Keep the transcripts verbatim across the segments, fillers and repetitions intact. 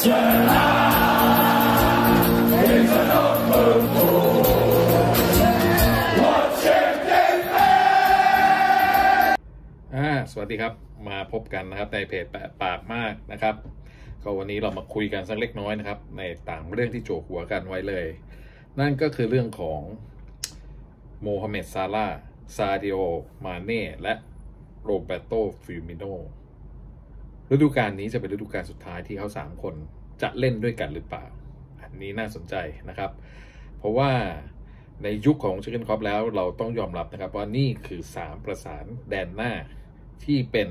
สวัสดีครับมาพบกันนะครับในเพจแปะปากมากนะครับก็วันนี้เรามาคุยกันสักเล็กน้อยนะครับในต่างเรื่องที่โจกหัวกันไว้เลยนั่นก็คือเรื่องของโมฮัมเหม็ดซาลาห์ซาดิโอมาเน่และโรเบโตฟิร์มิโนฤดูกาลนี้จะเป็นฤดูกาลสุดท้ายที่เขาสามคนจะเล่นด้วยกันหรือเปล่าอันนี้น่าสนใจนะครับเพราะว่าในยุคของเจอร์เกนคล็อปแล้วเราต้องยอมรับนะครับว่านี่คือสามประสานแดนหน้าที่เป็น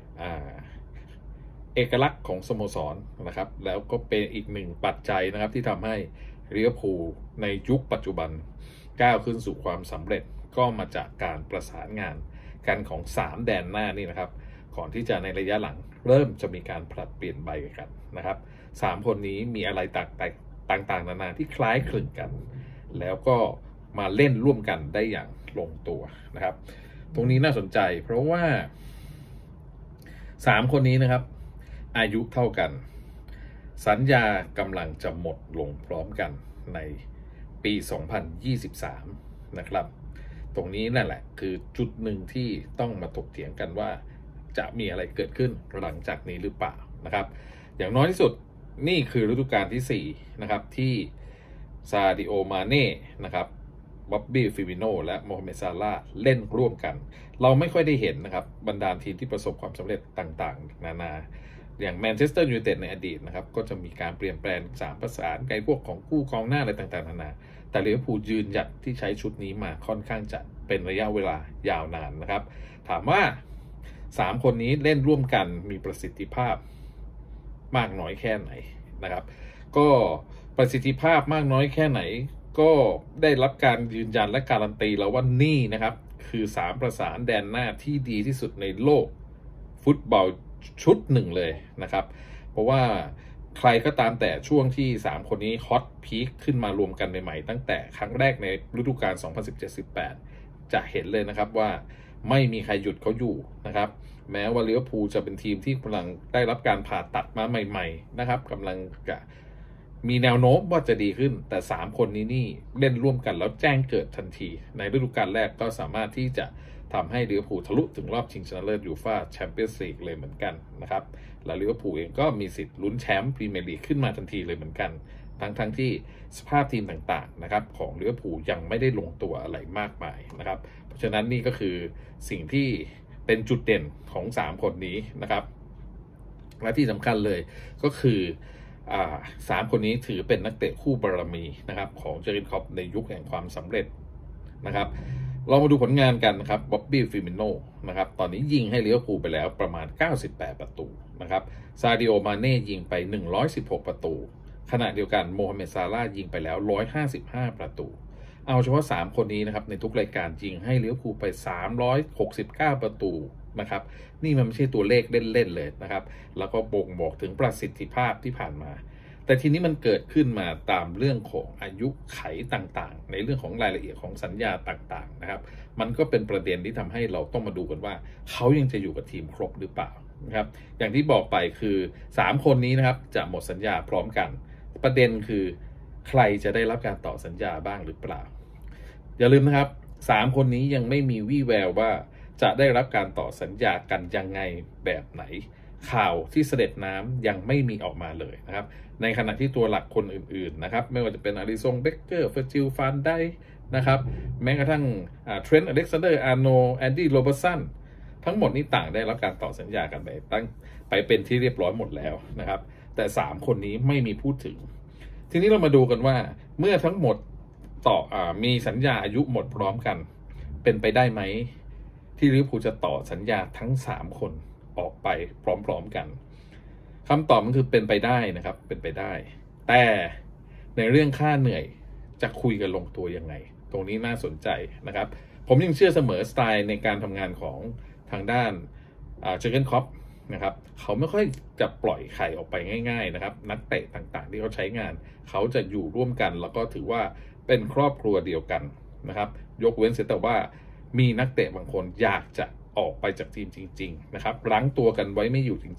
เอกลักษณ์ของสโมสรนะครับแล้วก็เป็นอีกหนึ่งปัจจัยนะครับที่ทำให้ลิเวอร์พูลในยุคปัจจุบันก้าวขึ้นสู่ความสำเร็จก็มาจากการประสานงานกันของสามแดนหน้านี่นะครับก่อนที่จะในระยะหลังเริ่มจะมีการผลัดเปลี่ยนใบกันนะครับสามคนนี้มีอะไรต่างๆนานาที่คล้ายคลึงกันแล้วก็มาเล่นร่วมกันได้อย่างลงตัวนะครับตรงนี้น่าสนใจเพราะว่าสามคนนี้นะครับอายุเท่ากันสัญญากำลังจะหมดลงพร้อมกันในปีสองพันยี่สิบสามนะครับตรงนี้นั่นแหละคือจุดหนึ่งที่ต้องมาถกเถียงกันว่าจะมีอะไรเกิดขึ้นหลังจากนี้หรือเปล่านะครับอย่างน้อยที่สุดนี่คือฤดูกาลที่สี่นะครับที่ซาดิโอมาเน่นะครับบ๊อบบี้ฟิร์มิโนและโมฮัมเหม็ดซาลาห์เล่นร่วมกันเราไม่ค่อยได้เห็นนะครับบรรดาทีมที่ประสบความสำเร็จต่างๆนานาอย่างแมนเชสเตอร์ยูไนเต็ดในอดีตนะครับก็จะมีการเปลี่ยนแปลงสามประสานไกลพวกของคู่กองหน้าอะไรต่างๆนานาแต่ลิเวอร์พูลยืนหยัดที่ใช้ชุดนี้มาค่อนข้างจะเป็นระยะเวลายาวนานนะครับถามว่าสามคนนี้เล่นร่วมกันมีประสิทธิภาพมากน้อยแค่ไหนนะครับก็ประสิทธิภาพมากน้อยแค่ไหนก็ได้รับการยืนยันและการันตีแล้วว่านี่นะครับคือสามประสานแดนหน้าที่ดีที่สุดในโลกฟุตบอลชุดหนึ่งเลยนะครับเพราะว่าใครก็ตามแต่ช่วงที่สามคนนี้ฮอตพีคขึ้นมารวมกันใหม่ๆตั้งแต่ครั้งแรกในฤดูกาล สองพันสิบเจ็ด สิบแปด จะเห็นเลยนะครับว่าไม่มีใครหยุดเขาอยู่นะครับแม้ว่าลิเวอร์พูลจะเป็นทีมที่กำลังได้รับการผ่าตัดมาใหม่ๆนะครับกำลังจะมีแนวโน้มว่าจะดีขึ้นแต่สามคนนี้นี่เล่นร่วมกันแล้วแจ้งเกิดทันทีในฤดูกาลแรกก็สามารถที่จะทำให้ลิเวอร์พูลทะลุถึงรอบชิงชนะเลิศยูฟ่าแชมเปี้ยนส์ลีกเลยเหมือนกันนะครับแล้วลิเวอร์พูลเองก็มีสิทธิ์ลุ้นแชมป์พรีเมียร์ลีกขึ้นมาทันทีเลยเหมือนกันทั้งทั้งที่สภาพทีมต่างๆนะครับของลิเวอร์พูลยังไม่ได้ลงตัวอะไรมากมายนะครับเพราะฉะนั้นนี่ก็คือสิ่งที่เป็นจุดเด่นของสามคนนี้นะครับและที่สำคัญเลยก็คือสามคนนี้ถือเป็นนักเตะคู่บารมีนะครับของเจอร์เกนคล็อปในยุคแห่งความสำเร็จนะครับเรามาดูผลงานกันนะครับบ๊อบบี้ฟิร์มิโนนะครับตอนนี้ยิงให้ลิเวอร์พูลไปแล้วประมาณเก้าสิบแปดประตูนะครับซาดิโอมาเน่ยิงไปหนึ่งร้อยสิบหกประตูขณะเดียวกันโมฮัมเหม็ดซาลาห์ยิงไปแล้วหนึ่งร้อยห้าสิบห้าประตูเอาเฉพาะสามคนนี้นะครับในทุกรายการยิงให้ลิเวอร์พูลไปสามร้อยหกสิบเก้าประตูนะครับนี่มันไม่ใช่ตัวเลขเล่นๆเลยนะครับแล้วก็บ่งบอกถึงประสิทธิภาพที่ผ่านมาแต่ทีนี้มันเกิดขึ้นมาตามเรื่องของอายุไขต่างๆในเรื่องของรายละเอียดของสัญญาต่างๆนะครับมันก็เป็นประเด็นที่ทำให้เราต้องมาดูกันว่าเขายังจะอยู่กับทีมครบหรือเปล่านะครับอย่างที่บอกไปคือสามคนนี้นะครับจะหมดสัญญาพร้อมกันประเด็นคือใครจะได้รับการต่อสัญญาบ้างหรือเปล่าอย่าลืมนะครับสามคนนี้ยังไม่มีวี่แววว่าจะได้รับการต่อสัญญากันยังไงแบบไหนข่าวที่เสด็จน้ำยังไม่มีออกมาเลยนะครับในขณะที่ตัวหลักคนอื่นๆนะครับไม่ว่าจะเป็นอาริซงเบเกอร์เฟอร์จิลฟานได้นะครับแม้กระทั่งเทรนต์อเล็กซานเดอร์อาร์โนแอนดี้โรเบอร์สันทั้งหมดนี้ต่างได้รับการต่อสัญญากันไปตั้งไปเป็นที่เรียบร้อยหมดแล้วนะครับแต่สามคนนี้ไม่มีพูดถึงทีนี้เรามาดูกันว่าเมื่อทั้งหมดต่ออมีสัญญาอายุหมดพร้อมกันเป็นไปได้ไหมที่ลิเวอร์พูลจะต่อสัญญาทั้งสามคนออกไปพร้อมๆกันคำตอบมันคือเป็นไปได้นะครับเป็นไปได้แต่ในเรื่องค่าเหนื่อยจะคุยกันลงตัวยังไงตรงนี้น่าสนใจนะครับผมยังเชื่อเสมอสไตล์ในการทำงานของทางด้านเจอร์เกนคล็อปนะครับเขาไม่ค่อยจะปล่อยไข่ออกไปง่ายๆนะครับนักเตะต่างๆที่เขาใช้งานเขาจะอยู่ร่วมกันแล้วก็ถือว่าเป็นครอบครัวเดียวกันนะครับยกเว้นเสียแต่ว่ามีนักเตะบางคนอยากจะออกไปจากทีมจริงๆนะครับรั้งตัวกันไว้ไม่อยู่จริงๆ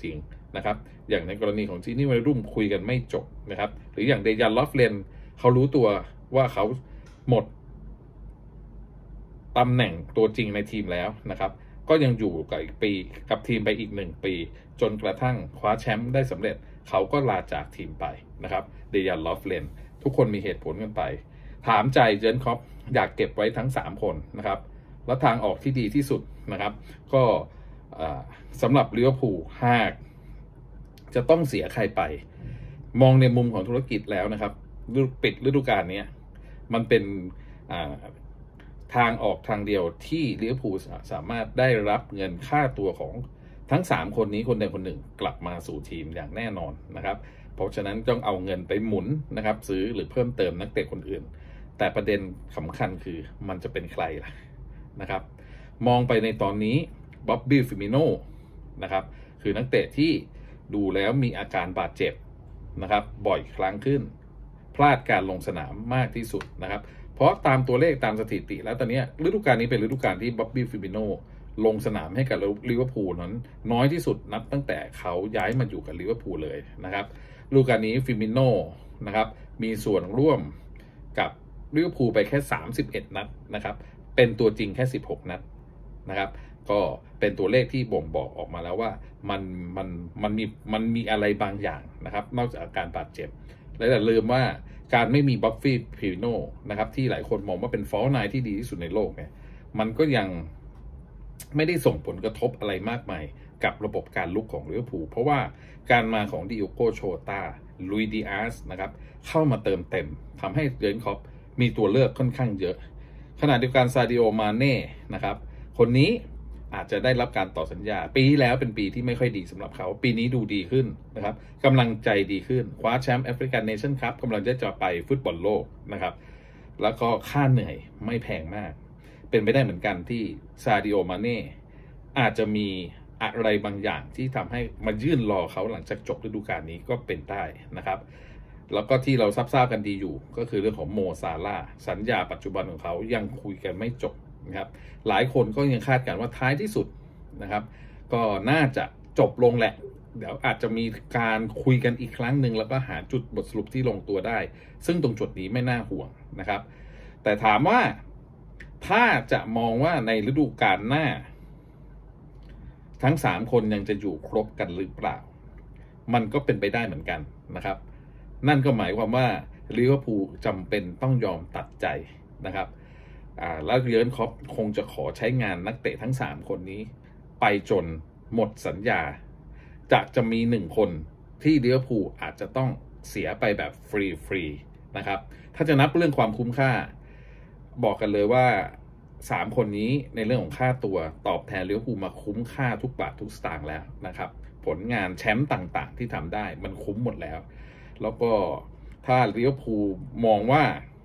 นะครับอย่างในกรณีของจีนี่วัยรุ่มคุยกันไม่จบนะครับหรืออย่างเดยันลอฟเลนเขารู้ตัวว่าเขาหมดตำแหน่งตัวจริงในทีมแล้วนะครับก็ยังอยู่กับอีกปีกับทีมไปอีกหนึ่งปีจนกระทั่งคว้าแชมป์ได้สำเร็จเขาก็ลาจากทีมไปนะครับเดยันลอฟเลนทุกคนมีเหตุผลกันไปถามใจเจอร์เก้นคล็อปอยากเก็บไว้ทั้งสามคนนะครับและทางออกที่ดีที่สุดนะครับก็สำหรับลิเวอร์พูลหากจะต้องเสียใครไปมองในมุมของธุรกิจแล้วนะครับปิดฤดูกาลนี้มันเป็นทางออกทางเดียวที่ลิเวอร์พูลสามารถได้รับเงินค่าตัวของทั้งสามคนนี้คนใดคนหนึ่งกลับมาสู่ทีมอย่างแน่นอนนะครับเพราะฉะนั้นต้องเอาเงินไปหมุนนะครับซื้อหรือเพิ่มเติมนักเตะคนอื่นแต่ประเด็นสำคัญคือมันจะเป็นใครล่ะนะครับมองไปในตอนนี้บ๊อบบี้ฟิมิโน่นะครับคือนักเตะที่ดูแล้วมีอาการบาดเจ็บนะครับบ่อยครั้งขึ้นพลาดการลงสนามมากที่สุดนะครับเพราะตามตัวเลขตามสถิติแล้วตอนนี้ฤดูกาลนี้เป็นฤดูกาลที่บ๊อบบี้ฟิมิโน่ลงสนามให้กับลิเวอร์พูลนั้นน้อยที่สุดนับตั้งแต่เขาย้ายมาอยู่กับลิเวอร์พูลเลยนะครับฤดูกาลนี้ฟิมิโน่นะครับมีส่วนร่วมกับลิเวอร์พูลไปแค่สามสิบเอ็ดนัดนะครับเป็นตัวจริงแค่สิบหกนัดนะครับก็เป็นตัวเลขที่บ่งบอกออกมาแล้วว่ามันมันมันมีมันมีอะไรบางอย่างนะครับนอกจากอาการบาดเจ็บและอย่าลืมว่าการไม่มีบ๊อบบี้ฟิมิโน่นะครับที่หลายคนมองว่าเป็นฟอลไนที่ดีที่สุดในโลกเนี่ยมันก็ยังไม่ได้ส่งผลกระทบอะไรมากมายกับระบบการลุกของลิเวอร์พูลเพราะว่าการมาของดิโอโกโชตาลุยดิอาสนะครับเข้ามาเติมเต็มทำให้เจอร์เก้นคล็อปมีตัวเลือกค่อนข้างเยอะขณะเดียวกันซาดิโอมาเน่นะครับคนนี้อาจจะได้รับการต่อสัญญาปีที่แล้วเป็นปีที่ไม่ค่อยดีสำหรับเขาปีนี้ดูดีขึ้นนะครับกำลังใจดีขึ้นคว้าแชมป์แอฟริกันเนชั่นคัพกำลังจะจะไปฟุตบอลโลกนะครับแล้วก็ค่าเหนื่อยไม่แพงมากเป็นไปได้เหมือนกันที่ซาดิโอมาเน่อาจจะมีอะไรบางอย่างที่ทำให้มายื่นรอเขาหลังจากจบฤดูกาลนี้ก็เป็นได้นะครับแล้วก็ที่เราทราบๆกันดีอยู่ก็คือเรื่องของโมซาลาสัญญาปัจจุบันของเขายังคุยกันไม่จบนะครับหลายคนก็ยังคาดการณ์ว่าท้ายที่สุดนะครับก็น่าจะจบลงแหละเดี๋ยวอาจจะมีการคุยกันอีกครั้งหนึ่งแล้วก็หาจุดบทสรุปที่ลงตัวได้ซึ่งตรงจุดนี้ไม่น่าห่วงนะครับแต่ถามว่าถ้าจะมองว่าในฤดูกาลหน้าทั้งสามคนยังจะอยู่ครบกันหรือเปล่ามันก็เป็นไปได้เหมือนกันนะครับนั่นก็หมายความว่าลิเวอร์พูลจำเป็นต้องยอมตัดใจนะครับอ่าแล้วเจอร์เก้นคล็อปคงจะขอใช้งานนักเตะทั้งสามคนนี้ไปจนหมดสัญญาจะจะมีหนึ่งคนที่ลิเวอร์พูลอาจจะต้องเสียไปแบบฟรีๆนะครับถ้าจะนับเรื่องความคุ้มค่าบอกกันเลยว่าสามคนนี้ในเรื่องของค่าตัวตอบแทนลิเวอร์พูลมาคุ้มค่าทุกบาททุกสตางค์แล้วนะครับผลงานแชมป์ต่างๆที่ทำได้มันคุ้มหมดแล้วแล้วก็ถ้าลิเวอร์พูลมองว่า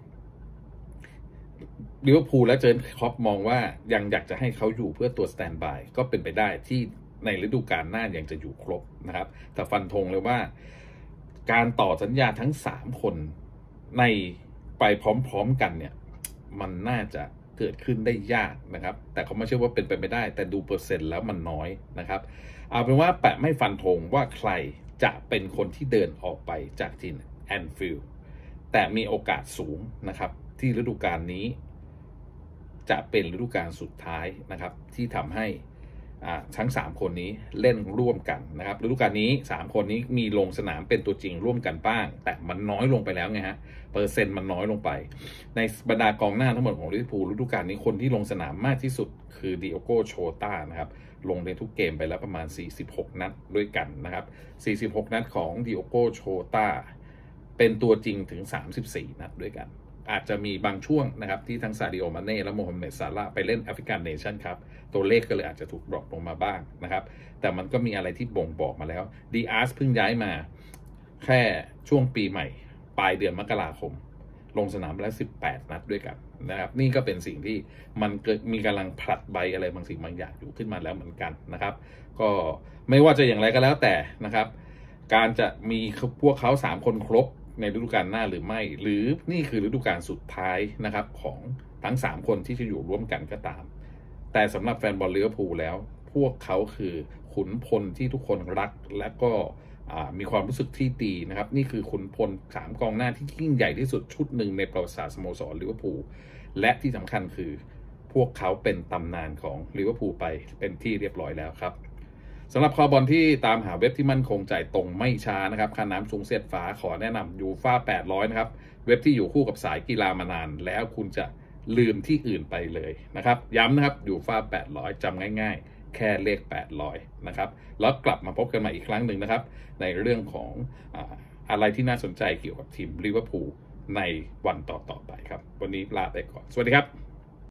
ลิเวอร์พูลและเจอร์เก้นคล็อปมองว่ายังอยากจะให้เขาอยู่เพื่อตัวสแตนด์บายก็เป็นไปได้ที่ในฤดูกาลหน้ายังจะอยู่ครบนะครับแต่ฟันธงเลยว่าการต่อสัญญาทั้งสามคนในไปพร้อมๆกันเนี่ยมันน่าจะเกิดขึ้นได้ยากนะครับแต่เขาไม่ใช่ว่าเป็นไปไม่ได้แต่ดูเปอร์เซ็นต์แล้วมันน้อยนะครับเอาเป็นว่าแปะไม่ฟันธงว่าใครจะเป็นคนที่เดินออกไปจากทีมแอนฟิลด์แต่มีโอกาสสูงนะครับที่ฤดูกาลนี้จะเป็นฤดูกาลสุดท้ายนะครับที่ทำให้ทั้งสามคนนี้เล่นร่วมกันนะครับฤดูกาลนี้สามคนนี้มีลงสนามเป็นตัวจริงร่วมกันบ้างแต่มันน้อยลงไปแล้วไงฮะเปอร์เซ็นต์มันน้อยลงไปในบรรดากองหน้าทั้งหมดของลิเวอร์พูลฤดูกาลนี้คนที่ลงสนามมากที่สุดคือดิโอโกโชตานะครับลงในทุกเกมไปแล้วประมาณสี่สิบหกนัดด้วยกันนะครับสี่สิบหกนัดของดิโอโกโชตาเป็นตัวจริงถึงสามสิบสี่นัดด้วยกันอาจจะมีบางช่วงนะครับที่ทั้งซาดิโอ มาเน่และโมฮัมเหม็ด ซาลาห์ไปเล่นแอฟริกันเนชั่นครับตัวเลขก็เลยอาจจะถูกดรอปลงมาบ้างนะครับแต่มันก็มีอะไรที่บ่งบอกมาแล้วดีอาร์สเพิ่งย้ายมาแค่ช่วงปีใหม่ปลายเดือนมกราคมลงสนามแล้วสิบแปดนัดด้วยกันนะครับนี่ก็เป็นสิ่งที่มันเกิดมีกำลังผลัดใบอะไรบางสิ่งบางอย่างอยู่ขึ้นมาแล้วเหมือนกันนะครับก็ไม่ว่าจะอย่างไรก็แล้วแต่นะครับการจะมีพวกเขาสามคนครบในฤดูกาลหน้าหรือไม่หรือนี่คือฤดูกาลสุดท้ายนะครับของทั้งสามคนที่จะอยู่ร่วมกันก็ตามแต่สำหรับแฟนบอลลิเวอร์พูลแล้วผวกเขาคือขุนพลที่ทุกคนรักและก็มีความรู้สึกที่ดีนะครับนี่คือขุนพลสามกองหน้าที่ยิ่งใหญ่ที่สุดชุดหนึ่งในประวัติศาสตร์สโมสรลิเวอร์พูลและที่สำคัญคือพวกเขาเป็นตำนานของลิเวอร์พูลไปเป็นที่เรียบร้อยแล้วครับสำหรับคอบอลที่ตามหาเว็บที่มั่นคงจ่ายตรงไม่ช้านะครับค่าน้ำสูงเสียดฟ้าขอแนะนำยูฟ่าแปดร้อยนะครับเว็บที่อยู่คู่กับสายกีฬามานานแล้วคุณจะลืมที่อื่นไปเลยนะครับย้ำนะครับยูฟ่าแปดร้อยจำง่ายๆแค่เลขแปดร้อยนะครับแล้วกลับมาพบกันใหม่อีกครั้งหนึ่งนะครับในเรื่องของอ่าอะไรที่น่าสนใจเกี่ยวกับทีมลิเวอร์พูลในวันต่อๆไปครับวันนี้ลาไปก่อนสวัสดีครับ